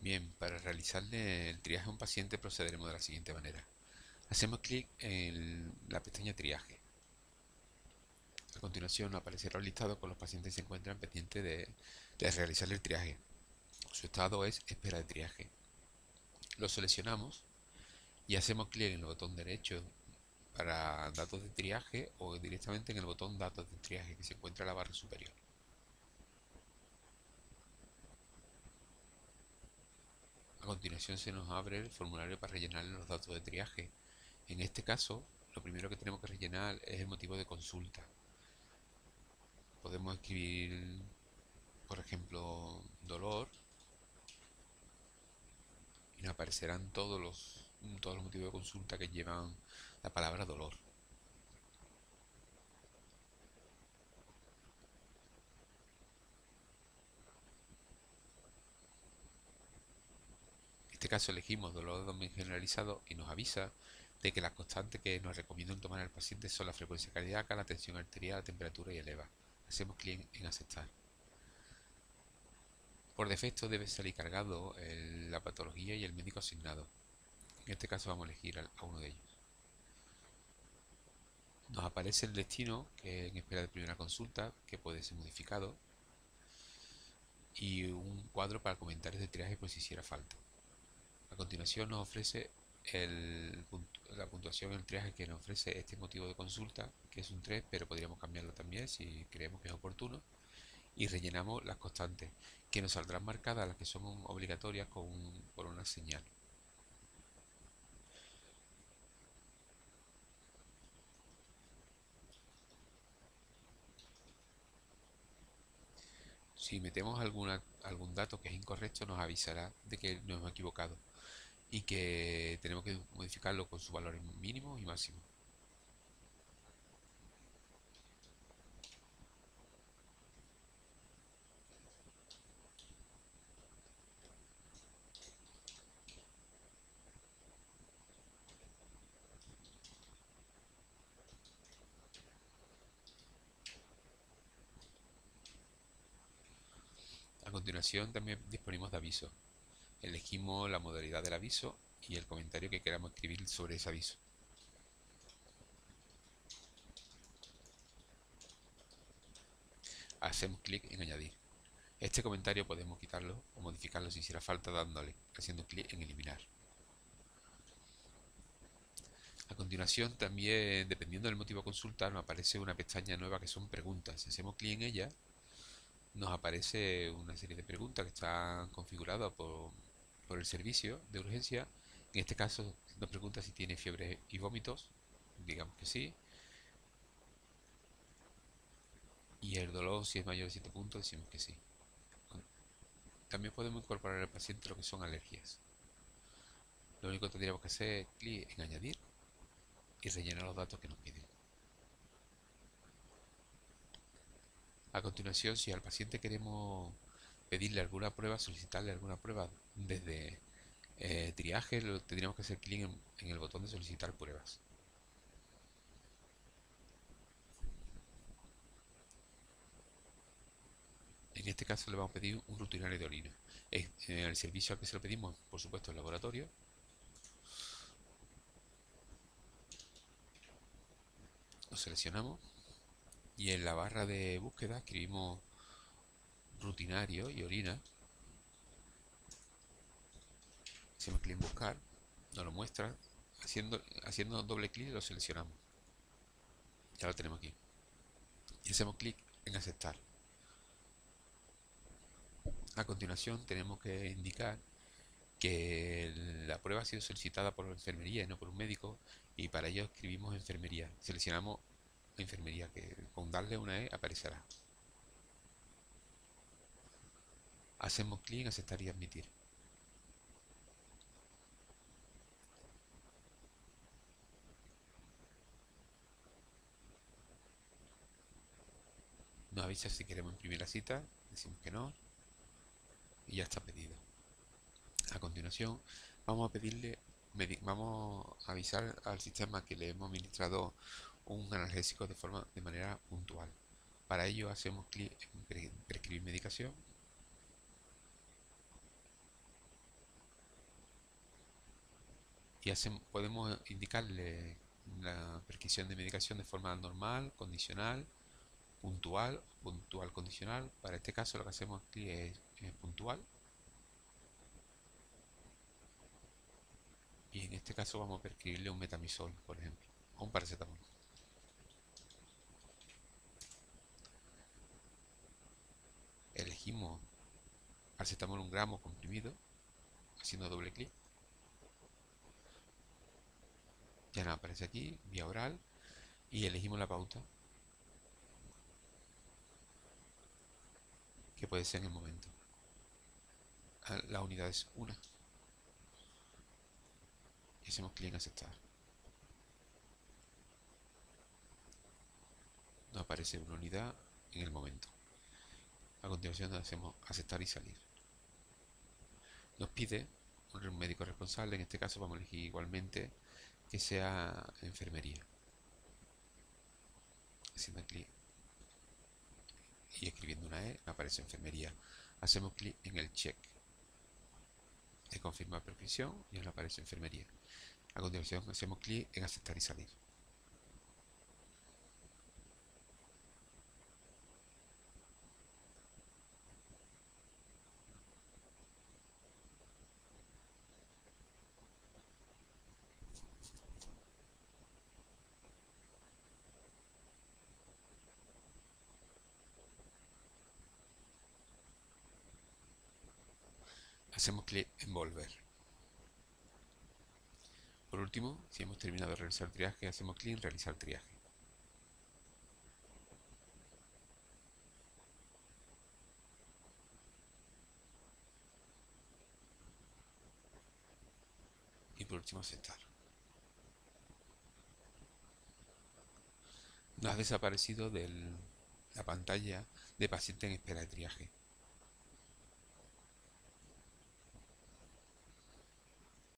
Bien, para realizarle el triaje a un paciente procederemos de la siguiente manera. Hacemos clic en la pestaña Triaje. A continuación nos aparecerá un listado con los pacientes que se encuentran pendientes de realizar el triaje. Su estado es espera de triaje. Lo seleccionamos y hacemos clic en el botón derecho para datos de triaje o directamente en el botón datos de triaje que se encuentra en la barra superior. A continuación se nos abre el formulario para rellenar los datos de triaje. En este caso, lo primero que tenemos que rellenar es el motivo de consulta. Podemos escribir, por ejemplo, dolor y nos aparecerán todos los motivos de consulta que llevan la palabra dolor. En este caso elegimos dolor abdomen generalizado y nos avisa de que las constantes que nos recomiendan tomar al paciente son la frecuencia cardíaca, la tensión arterial, la temperatura y el EVA. Hacemos clic en aceptar. Por defecto debe salir cargado la patología y el médico asignado. En este caso vamos a elegir a uno de ellos. Nos aparece el destino, que es en espera de primera consulta, que puede ser modificado, y un cuadro para comentarios de triaje por si hiciera falta. A continuación nos ofrece la puntuación en el triaje que nos ofrece este motivo de consulta, que es un 3, pero podríamos cambiarlo también si creemos que es oportuno, y rellenamos las constantes, que nos saldrán marcadas las que son obligatorias por una señal. Si metemos algún dato que es incorrecto, nos avisará de que nos hemos equivocado y que tenemos que modificarlo con sus valores mínimos y máximos. A continuación también disponemos de avisos. Elegimos la modalidad del aviso y el comentario que queramos escribir sobre ese aviso. Hacemos clic en añadir. Este comentario podemos quitarlo o modificarlo si hiciera falta haciendo clic en eliminar. A continuación también, dependiendo del motivo a consultar, nos aparece una pestaña nueva que son preguntas. Si hacemos clic en ella, nos aparece una serie de preguntas que están configuradas por el servicio de urgencia. En este caso nos pregunta si tiene fiebre y vómitos, digamos que sí, y el dolor si es mayor de 7 puntos, decimos que sí. También podemos incorporar al paciente lo que son alergias. Lo único que tendríamos que hacer es clic en añadir y rellenar los datos que nos piden. A continuación, si al paciente queremos pedirle alguna prueba, solicitarle alguna prueba desde triaje, tendríamos que hacer clic en el botón de solicitar pruebas. En este caso le vamos a pedir un rutinario de orina. El servicio al que se lo pedimos, por supuesto, el laboratorio. Lo seleccionamos y en la barra de búsqueda escribimos rutinario y orina. Hacemos clic en buscar, nos lo muestra. Haciendo doble clic lo seleccionamos. Ya lo tenemos aquí. Y hacemos clic en aceptar. A continuación tenemos que indicar que la prueba ha sido solicitada por enfermería y no por un médico, y para ello escribimos enfermería. Seleccionamos enfermería, que con darle una E aparecerá. Hacemos clic en aceptar y admitir. Nos avisa si queremos imprimir la cita, decimos que no y ya está pedido. A continuación vamos a avisar al sistema que le hemos administrado un analgésico de manera puntual. Para ello hacemos clic en prescribir medicación y podemos indicarle la prescripción de medicación de forma normal, condicional, puntual, puntual condicional. Para este caso lo que hacemos aquí es puntual, y en este caso vamos a prescribirle un metamisol, por ejemplo, o un paracetamol. Elegimos paracetamol 1 gramo comprimido, haciendo doble clic. Ya nos aparece aquí, vía oral, y elegimos la pauta, que puede ser en el momento. La unidad es 1, y hacemos clic en aceptar. Nos aparece una unidad en el momento. A continuación hacemos aceptar y salir. Nos pide un médico responsable, en este caso vamos a elegir igualmente que sea enfermería. Haciendo clic y escribiendo una E, aparece enfermería. Hacemos clic en el check de confirmar prescripción y nos aparece enfermería. A continuación hacemos clic en aceptar y salir. Hacemos clic en volver. Por último, si hemos terminado de realizar el triaje, hacemos clic en realizar triaje. Y por último aceptar. Nos ha desaparecido de la pantalla de paciente en espera de triaje.